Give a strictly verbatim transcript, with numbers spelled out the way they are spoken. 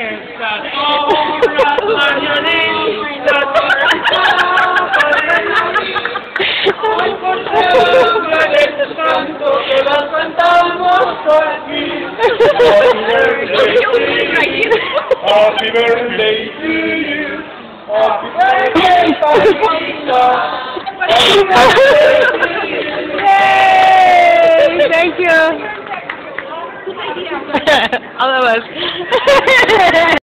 Estas obras mañanistas hoy por ser el santo que las cantamos aquí. Happy birthday to you. Happy birthday, Paquita. Happy birthday to you. Yay! Thank you. All of us.